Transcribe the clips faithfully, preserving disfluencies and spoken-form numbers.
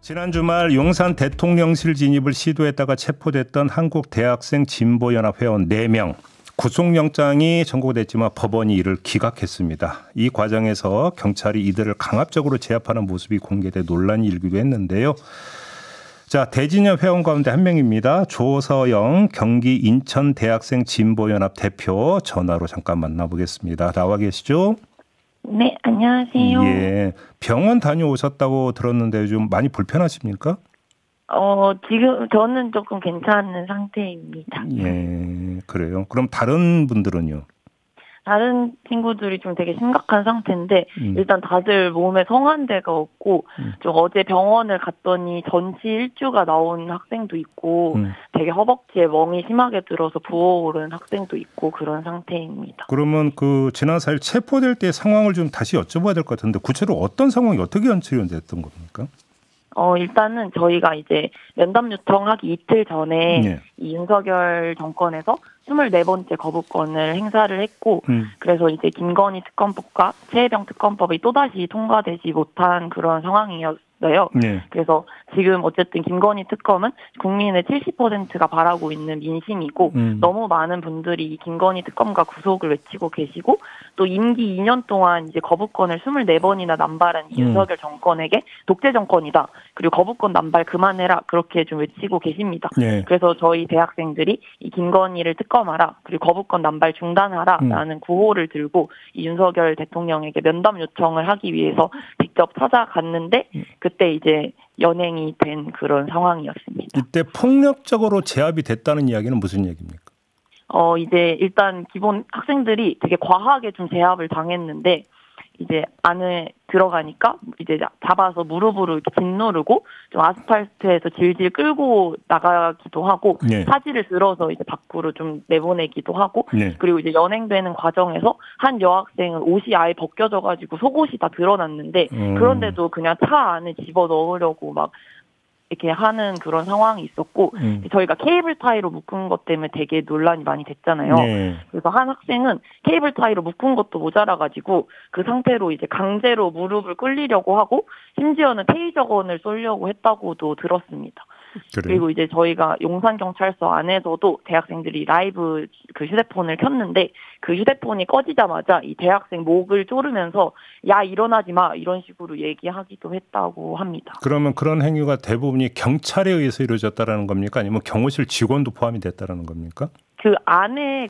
지난 주말 용산 대통령실 진입을 시도했다가 체포됐던 한국 대학생 진보연합 회원 네 명 구속영장이 청구됐지만 법원이 이를 기각했습니다. 이 과정에서 경찰이 이들을 강압적으로 제압하는 모습이 공개돼 논란이 일기도 했는데요. 자, 대진협 회원 가운데 한 명입니다. 조서영 경기 인천 대학생 진보연합 대표 전화로 잠깐 만나보겠습니다. 나와 계시죠? 네, 안녕하세요. 예, 병원 다녀오셨다고 들었는데 좀 많이 불편하십니까? 어, 지금 저는 조금 괜찮은 상태입니다. 예, 그래요. 그럼 다른 분들은요? 다른 친구들이 좀 되게 심각한 상태인데 음. 일단 다들 몸에 성한 데가 없고 음. 좀 어제 병원을 갔더니 전치 일주가 나온 학생도 있고 음. 되게 허벅지에 멍이 심하게 들어서 부어오른 학생도 있고 그런 상태입니다. 그러면 그 지난 사 일 체포될 때 상황을 좀 다시 여쭤봐야 될 것 같은데 구체로 어떤 상황이 어떻게 연출됐던 겁니까? 어, 일단은 저희가 이제 면담 요청하기 이틀 전에 예. 이 윤석열 정권에서 스물네 번째 거부권을 행사를 했고, 음. 그래서 이제 김건희 특검법과 최혜병 특검법이 또다시 통과되지 못한 그런 상황이었어요. 예. 그래서 지금 어쨌든 김건희 특검은 국민의 칠십 퍼센트가 바라고 있는 민심이고, 음. 너무 많은 분들이 이 김건희 특검과 구속을 외치고 계시고, 또 임기 이 년 동안 이제 거부권을 스물네 번이나 남발한 이 음. 윤석열 정권에게 독재 정권이다. 그리고 거부권 남발 그만해라. 그렇게 좀 외치고 계십니다. 예. 그래서 저희 대학생들이 이 김건희를 특검하라. 그리고 거부권 남발 중단하라. 라는 음. 구호를 들고 이 윤석열 대통령에게 면담 요청을 하기 위해서 직접 찾아갔는데 그때 이제 연행이 된 그런 상황이었습니다. 이때 폭력적으로 제압이 됐다는 이야기는 무슨 얘기입니까? 어, 이제 일단 기본 학생들이 되게 과하게 좀 제압을 당했는데 이제 안에 들어가니까 이제 잡아서 무릎으로 이렇게 짓누르고 좀 아스팔트에서 질질 끌고 나가기도 하고 네. 사지를 들어서 이제 밖으로 좀 내보내기도 하고 네. 그리고 이제 연행되는 과정에서 한 여학생은 옷이 아예 벗겨져 가지고 속옷이 다 드러났는데 음. 그런데도 그냥 차 안에 집어 넣으려고 막 이렇게 하는 그런 상황이 있었고 음. 저희가 케이블 타이로 묶은 것 때문에 되게 논란이 많이 됐잖아요. 네. 그래서 한 학생은 케이블 타이로 묶은 것도 모자라가지고 그 상태로 이제 강제로 무릎을 꿇리려고 하고 심지어는 테이저건을 쏘려고 했다고도 들었습니다. 그래요? 그리고 이제 저희가 용산경찰서 안에서도 대학생들이 라이브 그 휴대폰을 켰는데 그 휴대폰이 꺼지자마자 이 대학생 목을 조르면서 야 일어나지 마 이런 식으로 얘기하기도 했다고 합니다. 그러면 그런 행위가 대부분이 경찰에 의해서 이루어졌다라는 겁니까? 아니면 경호실 직원도 포함이 됐다라는 겁니까? 그 안에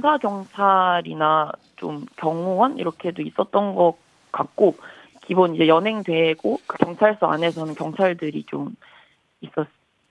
군사경찰이나 좀 경호원 이렇게도 있었던 것 같고 기본 이제 연행되고 그 경찰서 안에서는 경찰들이 좀 있었어요.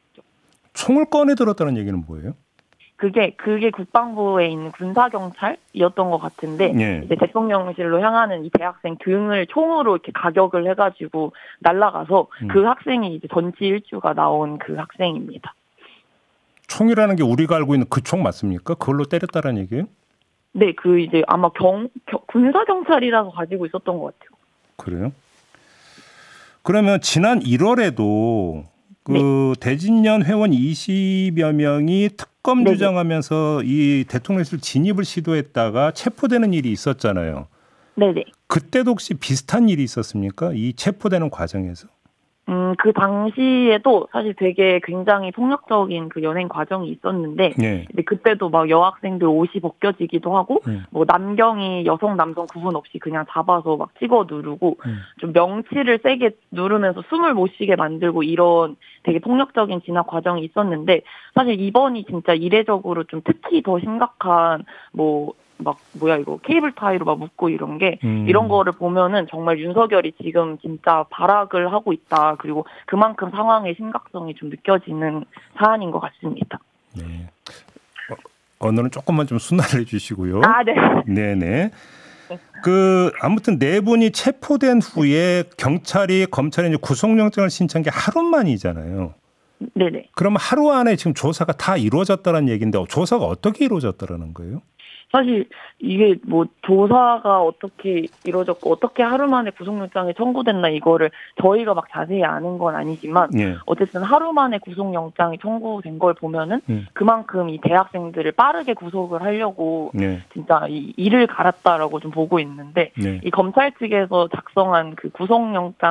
총을 꺼내 들었다는 얘기는 뭐예요? 그게 그게 국방부에 있는 군사경찰이었던 것 같은데 예. 이제 대통령실로 향하는 이 대학생 등을 총으로 이렇게 가격을 해가지고 날아가서 음. 그 학생이 이제 전치 일주가 나온 그 학생입니다. 총이라는 게 우리가 알고 있는 그 총 맞습니까? 그걸로 때렸다는 얘기예요? 네, 그 이제 아마 경, 경 군사경찰이라서 가지고 있었던 것 같아요. 그래요? 그러면 지난 일월에도 그 네. 대진련 회원 이십여 명이 특검 네네. 주장하면서 이 대통령실 진입을 시도했다가 체포되는 일이 있었잖아요. 네네. 그때도 혹시 비슷한 일이 있었습니까? 이 체포되는 과정에서? 음, 그 당시에도 사실 되게 굉장히 폭력적인 그 연행 과정이 있었는데, 네. 근데 그때도 막 여학생들 옷이 벗겨지기도 하고, 네. 뭐 남경이 여성 남성 구분 없이 그냥 잡아서 막 찍어 누르고, 네. 좀 명치를 세게 누르면서 숨을 못 쉬게 만들고 이런 되게 폭력적인 진압 과정이 있었는데, 사실 이번이 진짜 이례적으로 좀 특히 더 심각한 뭐 막 뭐야 이거 케이블 타이로 막 묶고 이런 게 음. 이런 거를 보면은 정말 윤석열이 지금 진짜 발악을 하고 있다. 그리고 그만큼 상황의 심각성이 좀 느껴지는 사안인 것 같습니다. 네. 어, 오늘은 조금만 좀 순화를 해주시고요. 아, 네. 네네. 그 아무튼 네 분이 체포된 후에 경찰이 검찰이 이제 구속영장을 신청한 게 하루 만이잖아요. 네네. 그럼 하루 안에 지금 조사가 다 이루어졌다는 얘기인데 조사가 어떻게 이루어졌다는 거예요? 사실 이게 뭐 조사가 어떻게 이루어졌고 어떻게 하루 만에 구속영장이 청구됐나 이거를 저희가 막 자세히 아는 건 아니지만 예. 어쨌든 하루 만에 구속영장이 청구된 걸 보면은 음. 그만큼 이 대학생들을 빠르게 구속을 하려고 예. 진짜 이 일을 갈았다라고 좀 보고 있는데 예. 이 검찰 측에서 작성한 그 구속영장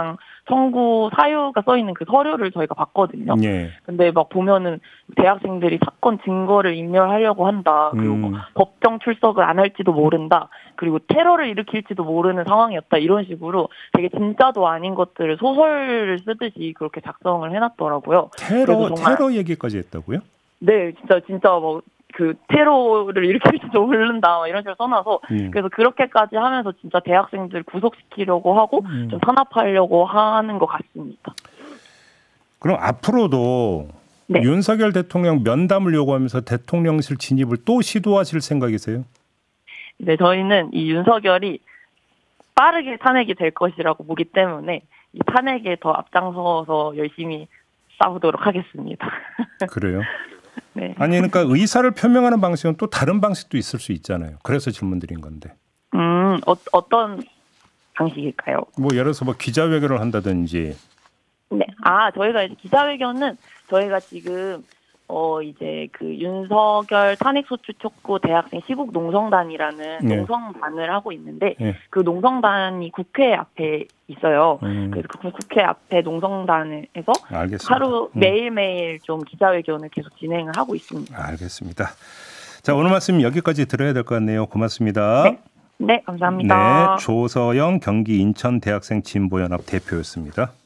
청구 사유가 써 있는 그 서류를 저희가 봤거든요. 예. 근데 막 보면은 대학생들이 사건 증거를 인멸하려고 한다. 그리고 뭐 음. 법정 출석을 안 할지도 모른다. 그리고 테러를 일으킬지도 모르는 상황이었다. 이런 식으로 되게 진짜도 아닌 것들을 소설을 쓰듯이 그렇게 작성을 해놨더라고요. 테러 테러 얘기까지 했다고요? 네, 진짜 진짜 뭐. 그 테러를 일으킬지도 모른다 이런 식으로 써놔서 음. 그래서 그렇게까지 하면서 진짜 대학생들 구속시키려고 하고 음. 좀 탄압하려고 하는 것 같습니다. 그럼 앞으로도 네. 윤석열 대통령 면담을 요구하면서 대통령실 진입을 또 시도하실 생각이세요? 네, 저희는 이 윤석열이 빠르게 탄핵이 될 것이라고 보기 때문에 이 탄핵에 더 앞장서서 열심히 싸우도록 하겠습니다. 그래요? 네. 아니 그러니까 의사를 표명하는 방식은 또 다른 방식도 있을 수 있잖아요. 그래서 질문드린 건데. 음, 어, 어떤 방식일까요? 뭐 예를 들어서 뭐 기자회견을 한다든지. 네. 아, 저희가 이제 기자회견은 저희가 지금 어 이제 그 윤석열 탄핵소추 촉구 대학생 시국 농성단이라는 네. 농성단을 하고 있는데 네. 그 농성단이 국회 앞에 있어요. 음. 그래서 그 국회 앞에 농성단에서 알겠습니다. 하루 음. 매일매일 좀 기자회견을 계속 진행을 하고 있습니다. 알겠습니다. 자, 오늘 말씀 여기까지 들어야 될 것 같네요. 고맙습니다. 네, 네 감사합니다. 네, 조서영 경기 인천 대학생 진보연합 대표였습니다.